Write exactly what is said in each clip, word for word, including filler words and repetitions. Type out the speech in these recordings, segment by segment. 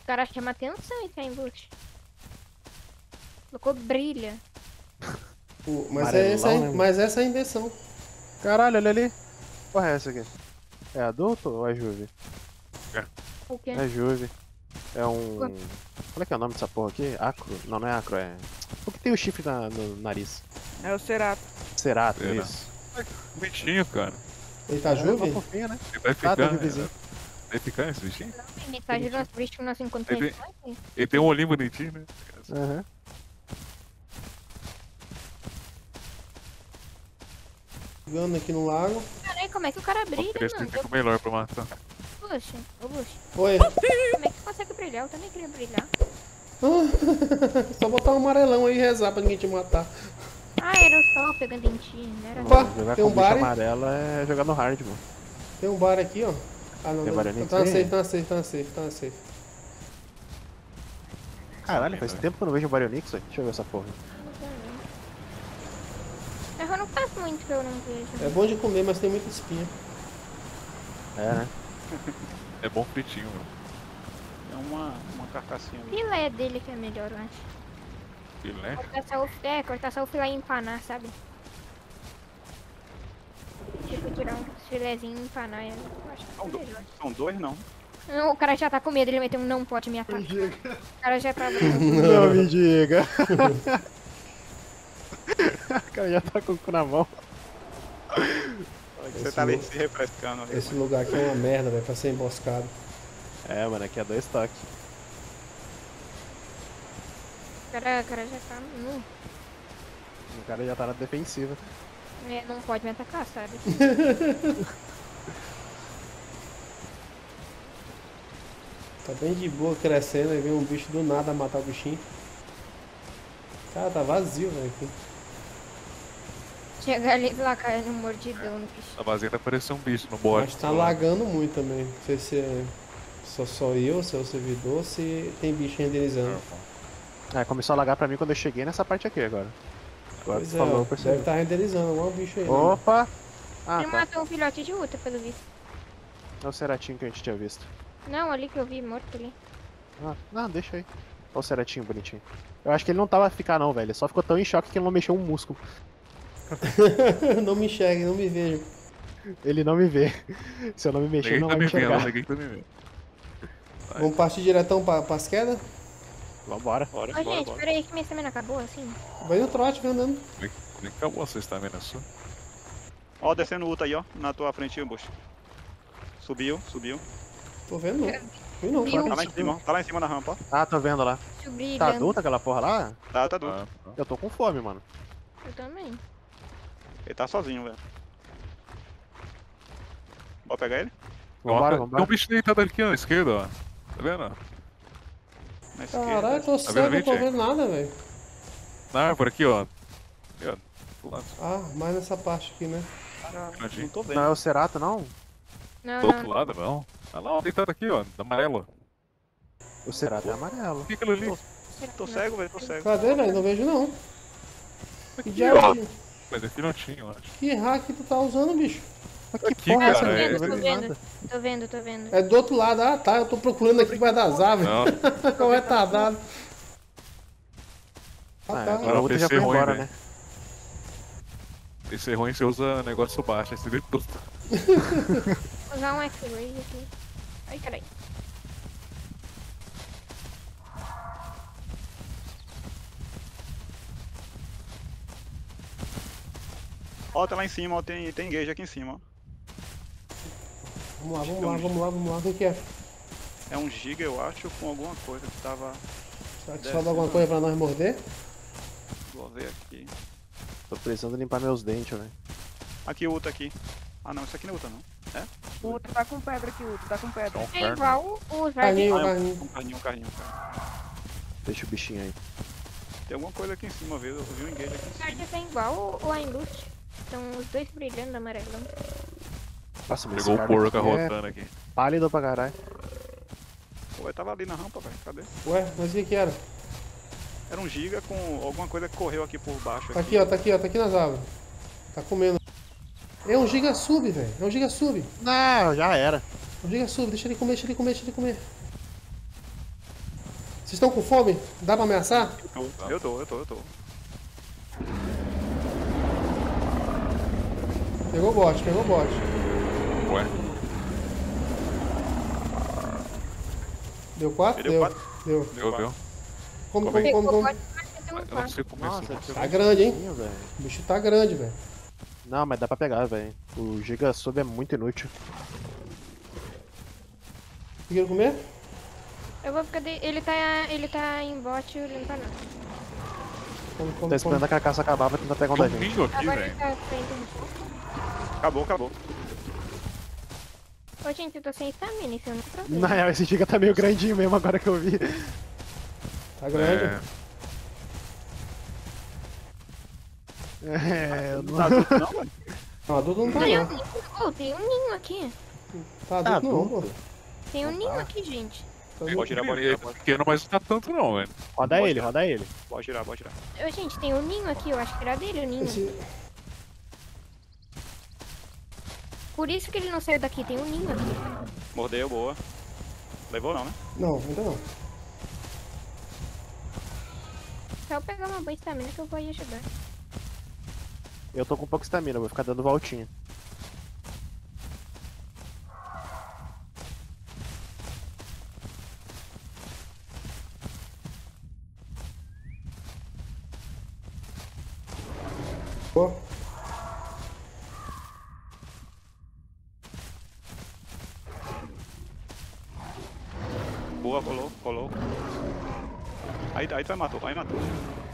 cara chama atenção esse embuste. Colocou brilha. Pô, mas, é essa, Amarelão, né, mas essa é a invenção. Caralho, olha ali. Porra, é essa aqui? É adulto ou é Juve? O quê? É Juve. É um. Qual é que é o nome dessa porra aqui? Acro? Não, não é acro, é. O que tem o chifre na- no nariz? É o Cerato. Cerato, Será? isso. Bonitinho, cara. Ele tá É uma Juve? fofinha, né? Ele vai Ah, tá ficar. Juvezinho. vai ficar esse bichinho? Não, tem metade das bichos que nós encontramos. Ele, ele tem um olhinho bonitinho, né? Aham. Jogando aqui no lago. Caralho, como é que o cara brilha, Esse mano? fica melhor pra matar. Puxa, ô Bush. Oi. Como é que tu consegue brilhar? Eu também queria brilhar. Só botar um amarelão aí e rezar pra ninguém te matar. Ah, era o sol pegando em ti, não era? Opa, Jogar tem com um bicho bar, hein? amarelo é jogar no hard, mano. Tem um bar aqui, ó. Ah, não, Tem não. bar ali? Tá na Tem. safe, tá na safe, tá na safe, tá na safe. Caralho, faz tempo que eu não vejo o Baryonyx, velho. Deixa eu ver essa porra. Mas eu não faz muito que eu não vejo. É bom de comer, mas tem muita espinha. É, né? É bom fritinho, mano. É uma, uma carcassinha O ali. filé dele que é melhor, eu acho. Filé? Cortar só o, é, cortar só o filé e empanar, sabe? Tipo, tirar um filézinho e empanar. Eu acho que São, é do- melhor. são dois não. Não, o cara já tá com medo, ele meteu um não pode me atacar. O cara já tá... Não me diga. O cara já tá com o cu na mão. Você Esse tá ali lu- se refrescando ali. Esse lugar aqui é uma merda, velho, pra ser emboscado. É, mano, aqui é dois toques. O cara, o cara já tá... Não, O cara já tá na defensiva. é, não pode me atacar, sabe? Tá bem de boa crescendo, aí vem um bicho do nada matar o bichinho. Cara, tá vazio, velho, aqui. Chega ali e lá cai no mordidão no bicho. A vazia tá parecendo um bicho no bode. Mas tá lagando muito também. Não sei se é só, só eu, se é o servidor, se tem bicho renderizando. É, começou a lagar pra mim quando eu cheguei nessa parte aqui agora. Agora Pois tu é, falou, ó, eu percebi. deve estar renderizando algum bicho aí. né? Opa! Ah, Ele tá. matou um filhote de uta, pelo visto. É o Ceratinho que a gente tinha visto. Não, ali que eu vi morto ali. Ah, não, deixa aí. Olha o Ceratinho bonitinho. Eu acho que ele não tava a ficar não, velho. Ele só ficou tão em choque que ele não mexeu um músculo. Não me enxergue, não me veja. Ele não me vê. Se eu não me mexer, ele Ninguém não tá vai me me vendo, enxergar. ninguém tá me vendo. Vamos partir diretão pra, pras quedas? Vambora. Bora, Ô, bora, gente, bora. peraí que minha estamina acabou, assim. Vai no trote, vai andando. Nem nem acabou a sua estamina sua. Ó, descendo o Uta aí, ó. Na tua frente, Bush. Subiu, subiu. Tô vendo não. Vi não, Viu? Tá cara. lá em cima, ó. Tá lá em cima da rampa, ó. Ah, tô vendo lá. Subi, Tá dando- adulta aquela porra lá? Tá, tá adulto. Ah, tá. Eu tô com fome, mano. Eu também. Ele tá sozinho, velho. Bora pegar ele? Vambora, Tem vambora. um bicho deitado aqui ó, na esquerda, ó. Tá vendo? Na esquerda. Caralho, tô Tá cego, vendo, não tô Vinte? vendo nada, velho. Na árvore aqui, ó. Aqui, ó. Do lado. Ah, mais nessa parte aqui, né? Não tô Não vendo. é o Cerato, não? Não, Do outro não. lado, não. Olha lá, ó, deitado aqui, ó. Amarelo. O Cerato é amarelo. O que é aquilo ali? Tô cego, velho, tô cego. Cadê, velho? Não vejo não. Que Aqui, diabo ó. de- Mas é filhotinho, eu acho. Que hack tu tá usando, bicho? Que Aqui, porra é essa? cara, Não é- tô Tô vendo vendo, nada. tô vendo, tô vendo. É do outro lado. Ah, tá. Eu tô procurando aqui debaixo das árvores. Não, Qual retardado. Ah, Ah, tá. agora o outro já P C foi ruim, embora, velho. né? esse é ruim, você usa negócio baixo, esse vê tudo. Vou usar um X-Ray aqui. Ai, carai. Ó, tá lá em cima, ó. Tem, tem engage aqui em cima, ó. Vamos lá, vamos lá, vamos lá, vamos lá. O que que é? É um giga, eu acho, com alguma coisa que tava... Será que Desce, sobe alguma né? coisa pra nós morder? Vou ver aqui. Tô precisando limpar meus dentes, velho. Aqui o Uta aqui. Ah não, isso aqui não é Uta não. É? O Uta tá com pedra aqui, o Uta tá com pedra. Então, É perto. igual o jardim. Carninho, Ah, é um, carninho. um carninho, um carninho, um carninho. Deixa o bichinho aí. Tem alguma coisa aqui em cima, viu? Eu vi um engage aqui em O cima. jardim é igual o Ainlust. Estão os dois brilhando amarelão. Nossa, mas Pegou esse o cara porco aqui é arrotando aqui. pálido pra caralho. Pô, eu tava ali na rampa, velho. Cadê? Ué, mas o que que era? Era um giga com alguma coisa que correu aqui por baixo. Tá aqui, ó, tá aqui, ó, tá aqui nas árvores. Tá comendo. É um giga sub, velho. É um giga sub. Não, já era. É um giga sub. Deixa ele comer, deixa ele comer, deixa ele comer. Vocês estão com fome? Dá pra ameaçar? Eu tô, eu tô, eu tô. Pegou o bot, pegou o bot. Ué. Deu quatro? Deu Deu. quatro? Deu. Deu, deu. Como, Come como, aí. como, como? Pode, mas tem um Eu não quatro. sei como é Nossa, isso. Tá grande, hein? velho. O bicho tá grande, velho. Não, mas dá pra pegar, velho. O Giga Sub é muito inútil. Conseguiram comer? Eu vou ficar. De... Ele tá. Ele tá em bot, ele não tá não. Come, Tá come, esperando come. a carcaça acabar pra tentar pegar um Tem da um gente. ninho aqui, Agora ele velho. tá frente. Acabou, acabou. Ô, gente, eu tô sem estamina, isso eu não tô Na real, esse Giga tá meio grandinho mesmo agora que eu vi. Tá grande. É, É, eu Não não... tá adulto não, mano. Não, adulto não tá Tem um não. ninho. Oh, tem um ninho aqui. Tá Tá adulto não, pô. adulto? Tem um ninho aqui, gente. Tá Pode adulto. girar, pode ele é girar, pode, pequeno, mas não tá tanto não, velho. Roda ele, roda ele. pode girar, pode girar. Ô, gente, tem um ninho aqui, eu acho que era dele o ninho. Esse- Por isso que ele não saiu daqui, tem um ninho aqui. Mordeu, boa. Levou não, né? Não, ainda não. Só eu pegar uma boa estamina que eu vou aí ajudar. Eu tô com pouca estamina, vou ficar dando voltinha. Boa. Boa, colou, colou. Aí, aí tu vai matou, aí matou.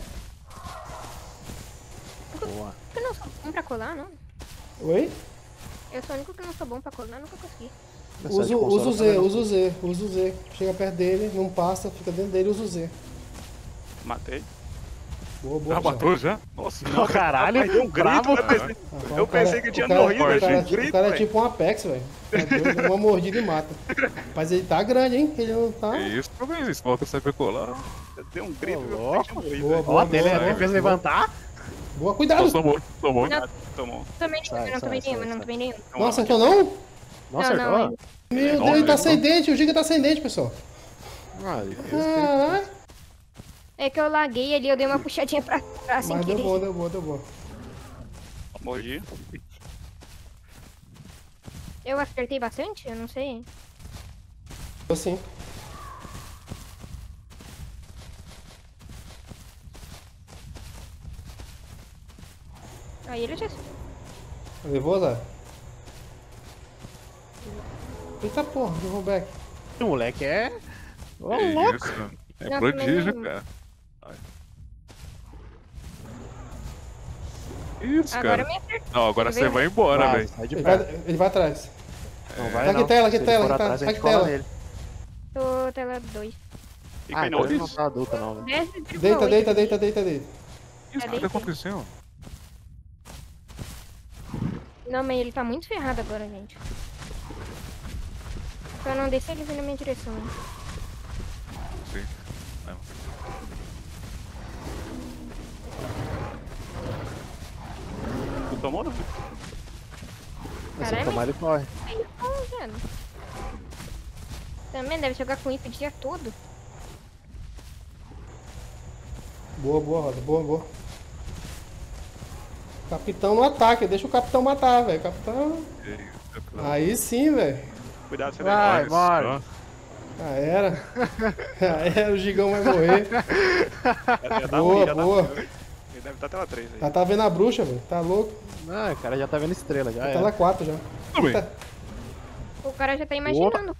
Boa. Eu não sou bom pra colar, não. Oi? Eu sou o único que não sou bom pra colar, nunca consegui. Essa de Usa, console usa o Z, também não- usa o Z, usa o Z. Chega perto dele, não passa, fica dentro dele, usa o Z. Matei. Boa, boa. Já já. matou já? Nossa, Ô, caralho, Rapaz, deu um grito, bravo. eu pensei, Rapaz, eu o cara- pensei que tinha o cara- morrido, O eu cara, tinha um o grito, cara é velho. tipo um Apex, velho. Tá doido, uma mordida e mata. Mas ele tá grande, hein? Ele não tá. é isso, talvez isso. Volta a saber colar. Deu um grito, Ô, eu louco. pensei que tinha morrido, Boa, velho. boa, Ó, dele boa, é fez boa. levantar. Boa, Só cuidado! tomou, tomou. Ah, tomou. Também Sai, nenhum, não sai, tomei sai, nenhuma, não sai. tomei nenhuma. Então, Não ó, acertou não? Não Não, acertou? não, Meu Não, Deus, ele tá não. sem dente, o Giga tá sem dente, pessoal. Ah, Caralho. É que eu laguei ali, eu dei uma puxadinha pra trás sem Mas deu querer. bom, deu bom, deu bom. Mordi. Eu acertei bastante? Eu não sei. Tô sim. Aí ele já... Levou, Zé? Eita porra, derrubou back. o moleque é... Ô, É louco. isso. É Não, prodígio, também- cara. Ai. Isso, Agora cara. me acertou. Não, agora Você você vê? vai embora, Vai, velho. sai de Ele perto. vai, ele vai atrás. Não vai Tá aqui não. tela, aqui Se ele tela, for aqui tá- atrás, a tá gente aqui cola tela. nele. Tô tela dois. Fica Ah, aí então no ele não isso. tá adulto não, velho. dez de triple Deita, oito. deita, deita, deita, deita. Isso, o que tá acontecendo? Não, mas ele tá muito ferrado agora, gente. Só não descer ele vir na minha direção. hein? Sim. Não. Tu tomou, não? Se Caralho, ele tomar, ele corre. Aí, ó, velho. Também deve jogar com isso o dia todo. Boa, boa, Roda, boa, boa. Capitão no ataque, deixa o capitão matar, velho. Capitão. Que isso, cara. Aí sim, velho. Cuidado, você Vai, vai. bora. Já era. Já era, o Gigão vai morrer. Já, já tá Boa, ruim, já boa. Tá, ele deve estar tela três aí. Já tá vendo a bruxa, velho. Tá louco. Ah, o cara já tá vendo estrela, já Tela é. quatro já. Tudo bem. Eita. O cara já tá imaginando.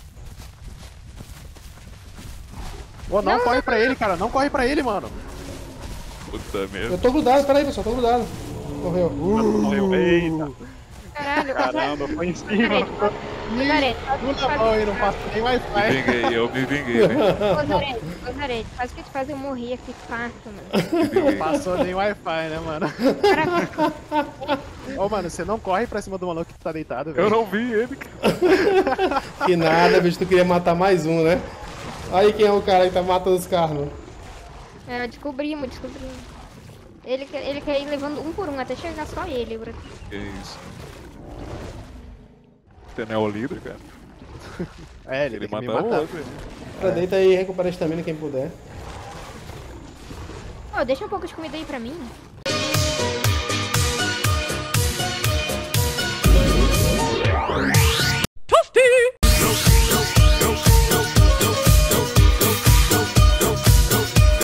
Ô, não, Não, corre não, pra ele, cara. Não corre pra ele, mano. Puta merda. Eu tô grudado, peraí, pessoal, tô grudado. Morreu. Morreu. Eita. Caralho, Caramba, foi em cima. Zarete, Puta mão aí, não passa nem Me Wi-Fi. vinguei, eu me vinguei, velho. Ô, Zarete, ô, Zarete, quase que te faz eu morrer aqui fácil, mano. Me vinguei. Passou nem Wi-Fi, né, mano? Ô, mano, você não corre pra cima do maluco que tá deitado, velho. Eu não vi ele, cara. Que nada, bicho, tu queria matar mais um, né? Aí quem é o cara que tá matando os carros, mano. É, descobrimos, descobrimos. Ele, quer- ele quer ir levando um por um até chegar só ele, bro. Que isso. Você não é o líder, cara? É, ele, Ele tem que me mata o matar. outro. Cara, deita aí e recupera a estamina quem puder. Ó, deixa um pouco de comida aí pra mim.